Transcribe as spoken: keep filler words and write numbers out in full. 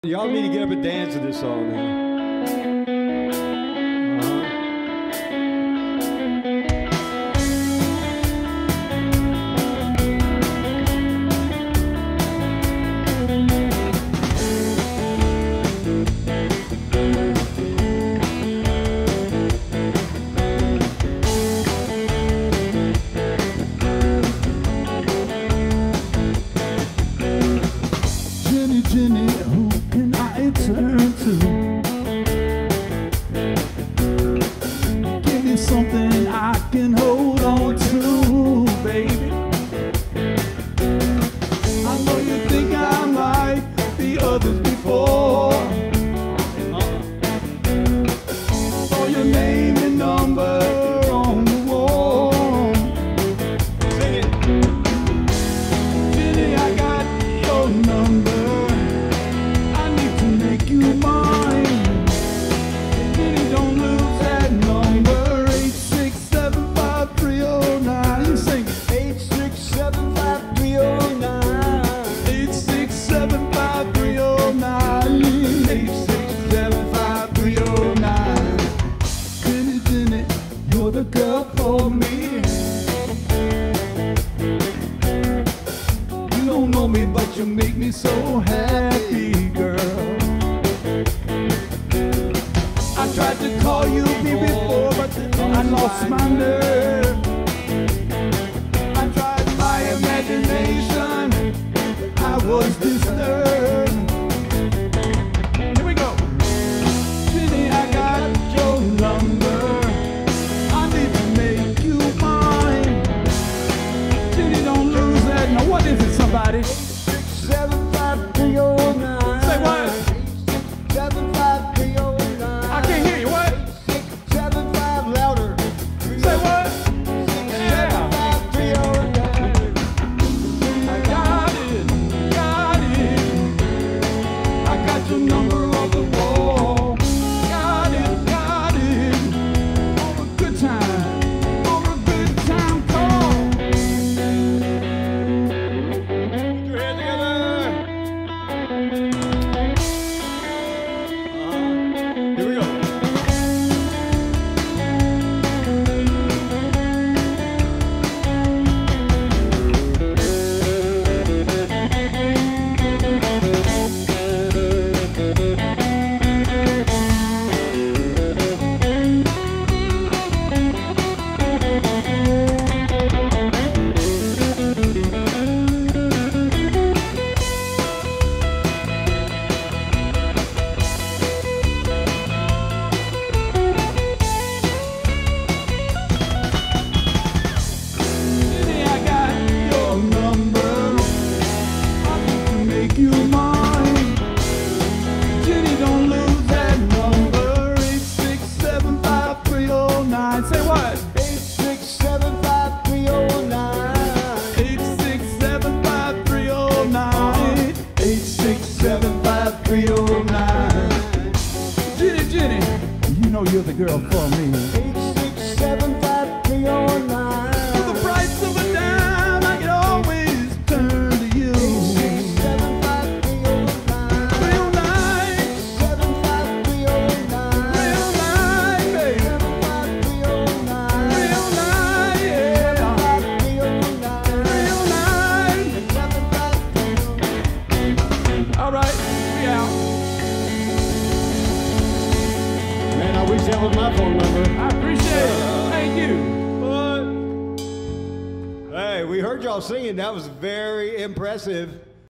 Y'all need to get up and dance to this song now. Jenny, who can I turn to? Give me something I can hold on to, baby. I know you think I'm like the others before. Saw your name and number on the wall. Sing it. Jenny, I got your number. You mine, Jenny, don't lose that number. Eight six seven five three oh nine. You sing Eight six seven five three oh nine. eight six seven five three oh nine. Eight six seven five three oh nine. Jenny, Jenny, you're the girl for me. You don't know me, but you make me so happy, girl. I tried to call you before, but I lost my nerve. I tried my imagination, I was disturbed. Here we go. Jenny, I got your number. I need to make you mine. Jenny, don't lose that. Now what is it, somebody? Eight six seven five three oh nine. Say what? Eight six seven five three oh nine. I can't hear you. What? Six seven five louder. Say what? Seven five three oh nine. I got it, got it. I got your number on the wall. Got it, got it. For a good time, for a good time call. Put your hands together. Uh, here we go. Jenny, I got your number. I need to make you mine. Jenny, don't lose that number. Eight six seven five three oh nine. Say what? Eight six seven five three oh nine. Eight six seven five three oh nine. Eight six seven five three oh nine. Jenny, Jenny, you know you're the girl for me. Eight six seven five three oh nine. For the price of a dime, I can always turn to you. Eight six seven five three oh nine. three oh nine, Seven five three oh nine. three oh nine, baby. Seven five three oh nine. three oh nine, yeah. Five three oh nine. three oh nine. Seven five three oh nine. All right, we out. Man, I wish that was my phone number. I appreciate it. Thank you. Hey, we heard y'all singing. That was very impressive.